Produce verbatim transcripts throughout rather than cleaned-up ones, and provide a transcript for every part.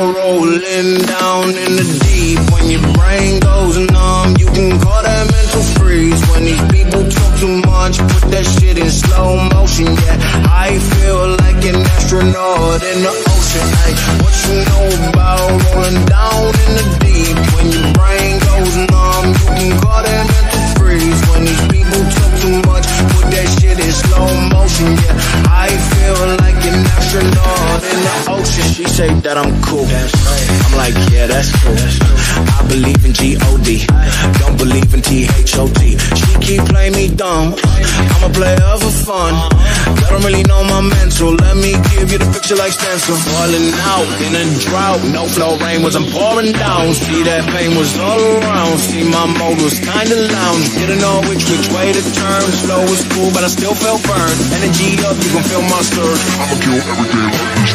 rolling down in the deep. When your brain goes numb, you can call that mental freeze. When these people talk too much, put that shit in slow motion. Yeah, I feel like an astronaut in the ocean. Ay, what you know about rolling down in the deep? When your brain goes numb, you can call that mental freeze. When these people talk too much, put that shit in slow motion. Yeah, I feel like an astronaut in the ocean. She say that I'm cool. That's right. I'm like, yeah, that's cool. That's cool. I believe in G O D. Don't believe in T H O T. She keep playing me dumb. I'm a player for fun. Y'all don't really know my mental. Let me give you the picture like stencil. Falling out in a drought. No flow rain was I'm pouring down. See that pain was all around. See my mode was kinda lounge. Didn't know which which way to turn. Slow was cool, but I still felt burned. Energy up, you can feel my surge. I'ma kill everything like this.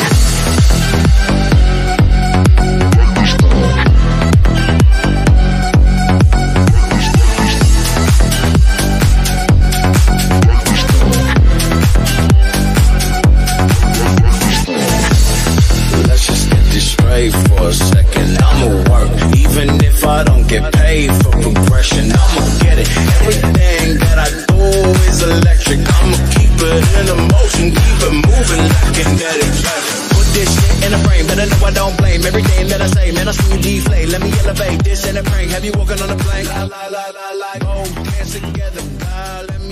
For a second, I'ma work, even if I don't get paid for progression. I'ma get it. Everything that I do is electric. I'ma keep it in motion, keep it moving like kinetic. Put this shit in a frame, better know I don't blame everything that I say. Man, I see you deflate. Let me elevate this in a prank. Have you walking on a plane? La la la la la. Both hands together. God, let me